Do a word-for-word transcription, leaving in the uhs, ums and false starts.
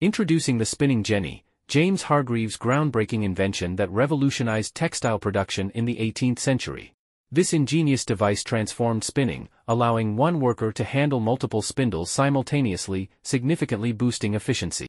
Introducing the spinning jenny, James Hargreaves' groundbreaking invention that revolutionized textile production in the eighteenth century. This ingenious device transformed spinning, allowing one worker to handle multiple spindles simultaneously, significantly boosting efficiency.